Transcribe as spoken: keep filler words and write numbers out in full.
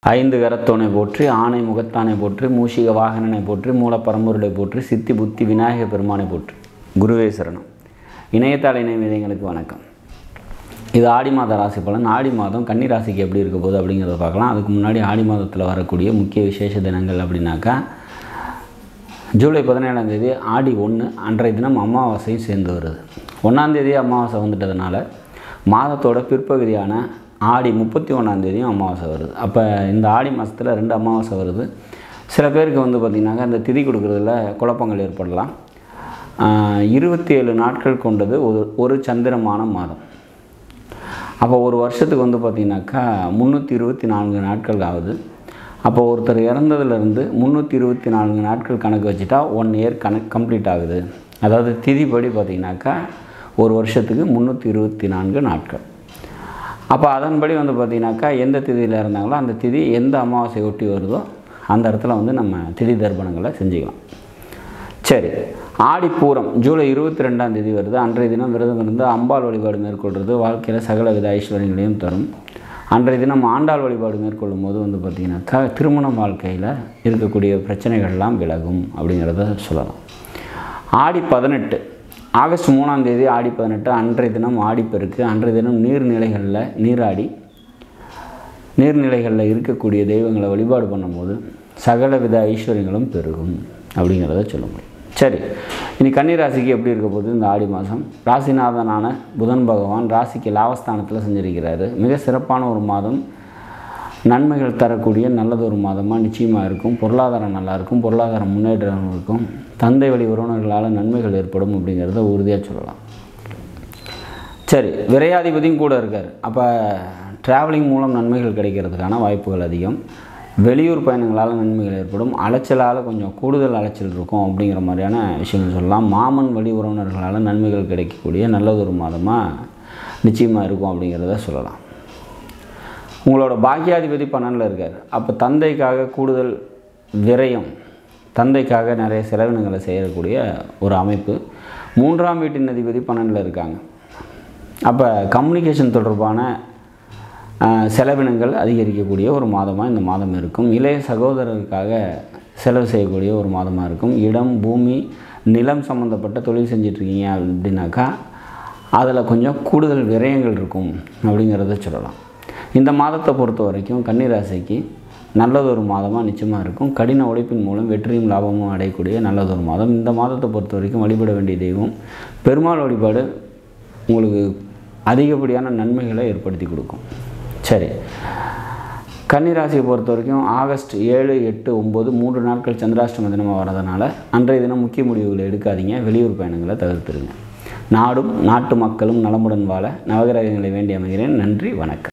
ஐந்து கரத்தோனை போற்றி, ஆனை முகத்தானை போற்றி, மூஷிக வாகனனை போற்றி, மூலப்பரம்பொருளை போற்றி, சித்தி புத்தி விநாயக பெருமானை போற்றி. குருவே சரணம். இணையத்தாள இணையங்களுக்கு வணக்கம். இது ஆடி மாத ராசி பலன். ஆடி மாதம் கன்னி ராசிக்கு எப்படி இருக்க போகுது அப்படிங்கிறத பார்க்கலாம். அதுக்கு முன்னாடி ஆடி மாதத்தில் வரக்கூடிய முக்கிய விசேஷ தினங்கள் அப்படின்னாக்கா, ஜூலை பதினேழாம் தேதி ஆடி ஒன்று அன்றைய தினம் அமாவாசையும் சேர்ந்து வருது. ஒன்றாந்தேதி அமாவாசை வந்துட்டதுனால மாதத்தோட பிற்பகுதியான ஆடி முப்பத்தி ஒன்றாந்தேதியும் அமாவாசை வருது. அப்போ இந்த ஆடி மாதத்தில் ரெண்டு அமாவாசை வருது. சில பேருக்கு வந்து பார்த்திங்கனாக்கா இந்த திதி கொடுக்குறதுல குழப்பங்கள் ஏற்படலாம். இருபத்தி ஏழு நாட்கள் கொண்டது ஒரு ஒரு சந்திரமான மாதம். அப்போ ஒரு வருஷத்துக்கு வந்து பார்த்திங்கனாக்கா முந்நூற்றி இருபத்தி நான்கு நாட்கள் ஆகுது. அப்போ ஒருத்தர் இறந்ததுலேருந்து முந்நூற்றி இருபத்தி நான்கு நாட்கள் கணக்கு வச்சுட்டா ஒன் இயர் கணக்கு கம்ப்ளீட் ஆகுது. அதாவது திதிப்படி பார்த்திங்கனாக்கா ஒரு வருஷத்துக்கு முந்நூற்றி இருபத்தி நான்கு நாட்கள். அப்போ அதன்படி வந்து பார்த்திங்கனாக்கா எந்த திதியில் இருந்தாங்களோ அந்த திதி எந்த அமாவாசை ஒட்டி வருதோ அந்த இடத்துல வந்து நம்ம திதி தர்ப்பணங்களை செஞ்சுக்கலாம். சரி, ஆடிப்பூரம் ஜூலை இருபத்தி ரெண்டாம் தேதி வருது. அன்றைய தினம் விரதம் இருந்து அம்பாள் வழிபாடு மேற்கொள்வது வாழ்க்கையில் சகல வித ஐஸ்வர்யங்களையும் தரும். அன்றைய தினம் ஆண்டாள் வழிபாடு மேற்கொள்ளும் போது வந்து பார்த்திங்கனாக்கா திருமண வாழ்க்கையில் இருக்கக்கூடிய பிரச்சனைகள்லாம் விலகும் அப்படிங்கிறத சொல்லலாம். ஆடி பதினெட்டு ஆகஸ்ட் மூணாம் தேதி ஆடி பதினெட்டு அன்றைய தினம் ஆடிப்பெருக்கு. அன்றைய தினம் நீர்நிலைகளில் நீராடி நீர்நிலைகளில் இருக்கக்கூடிய தெய்வங்களை வழிபாடு பண்ணும்போது சகல வித ஐஸ்வர்யங்களும் பெருகும் அப்படிங்கிறத சொல்ல முடியும். சரி, இனி கன்னி ராசிக்கு எப்படி இருக்க போகுது இந்த ஆடி மாதம்? ராசிநாதனான புதன் பகவான் ராசிக்கு லாபஸ்தானத்தில் செஞ்சிருக்கிறாரு. மிக சிறப்பான ஒரு மாதம், நன்மைகள் தரக்கூடிய நல்லது ஒரு மாதமாக நிச்சயமாக இருக்கும். பொருளாதாரம் நல்லாயிருக்கும், பொருளாதார முன்னேற்றம் இருக்கும், தந்தை வழி உறவினர்களால் நன்மைகள் ஏற்படும் அப்படிங்கிறத உறுதியாக சொல்லலாம். சரி, விரையாதிபதியும் கூட இருக்கார். அப்போ ட்ராவலிங் மூலம் நன்மைகள் கிடைக்கிறதுக்கான வாய்ப்புகள் அதிகம். வெளியூர் பயணங்களால் நன்மைகள் ஏற்படும். அலைச்சலால் கொஞ்சம் கூடுதல் அலைச்சல் இருக்கும் அப்படிங்கிற மாதிரியான விஷயங்கள் சொல்லலாம். மாமன் வழி உறவினர்களால் நன்மைகள் கிடைக்கக்கூடிய நல்லது ஒரு மாதமாக நிச்சயமாக இருக்கும் அப்படிங்கிறத சொல்லலாம். உங்களோட பாக்கியாதிபதி பன்னெண்டில் இருக்கார். அப்போ தந்தைக்காக கூடுதல் விரயம், தந்தைக்காக நிறைய செலவினங்களை செய்யக்கூடிய ஒரு அமைப்பு. மூன்றாம் வீட்டின் அதிபதி பன்னெண்டில் இருக்காங்க. அப்போ கம்யூனிகேஷன் தொடர்பான செலவினங்கள் அதிகரிக்கக்கூடிய ஒரு மாதமாக இந்த மாதம் இருக்கும். இளைய சகோதரருக்காக செலவு செய்யக்கூடிய ஒரு மாதமாக இருக்கும். இடம், பூமி, நிலம் சம்மந்தப்பட்ட தொழில் செஞ்சிட்ருக்கீங்க அப்படின்னாக்கா அதில் கொஞ்சம் கூடுதல் விரயங்கள் இருக்கும் அப்படிங்கிறத சொல்லலாம். இந்த மாதத்தை பொறுத்த வரைக்கும் கன்னிராசிக்கு நல்லதொரு மாதமாக நிச்சயமாக இருக்கும். கடின உழைப்பின் மூலம் வெற்றியும் லாபமும் அடையக்கூடிய நல்லதொரு மாதம். இந்த மாதத்தை பொறுத்த வரைக்கும் வழிபட வேண்டிய தெய்வம் பெருமாள் வழிபாடு உங்களுக்கு அதிகப்படியான நன்மைகளை ஏற்படுத்தி கொடுக்கும். சரி, கன்னிராசியை பொறுத்த வரைக்கும் ஆகஸ்ட் ஏழு எட்டு ஒம்பது மூன்று நாட்கள் சந்திராஷ்டம தினமாக வரதுனால அன்றைய தினம் முக்கிய முடிவுகளை எடுக்காதீங்க. வெளியூர் பயணங்களை தவிர்த்துருங்க. நாடும் நாட்டு மக்களும் நலமுடன் வாழ நவகிரகங்களை வேண்டி அமைகிறேன். நன்றி, வணக்கம்.